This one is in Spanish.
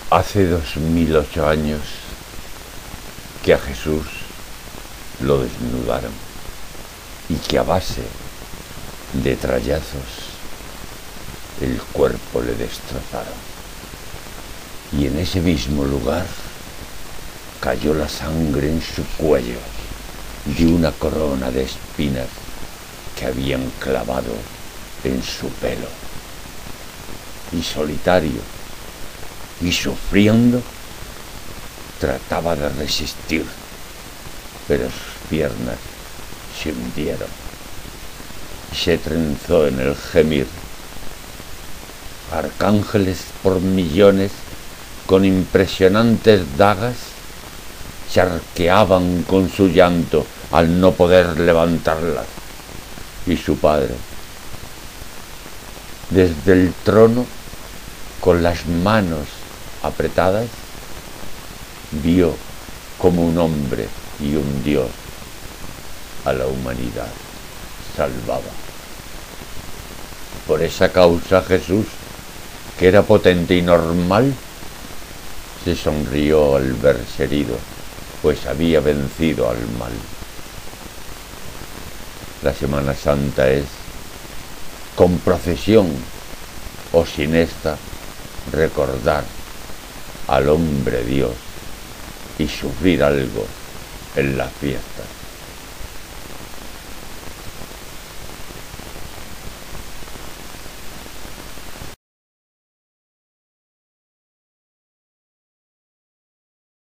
Hace 2008 años que a Jesús lo desnudaron y que a base de trallazos el cuerpo le destrozaron. Y en ese mismo lugar cayó la sangre en su cuello de una corona de espinas que habían clavado en su pelo. Y solitario y sufriendo, trataba de resistir, pero sus piernas se hundieron y se trenzó en el gemir. Arcángeles por millones con impresionantes dagas se arqueaban con su llanto al no poder levantarlas, y su padre, desde el trono, con las manos apretadas, vio como un hombre y un Dios a la humanidad salvaba. Por esa causa Jesús, que era potente y normal, se sonrió al verse herido, pues había vencido al mal. La Semana Santa es, con procesión o sin esta, recordar al hombre Dios y sufrir algo en las fiestas.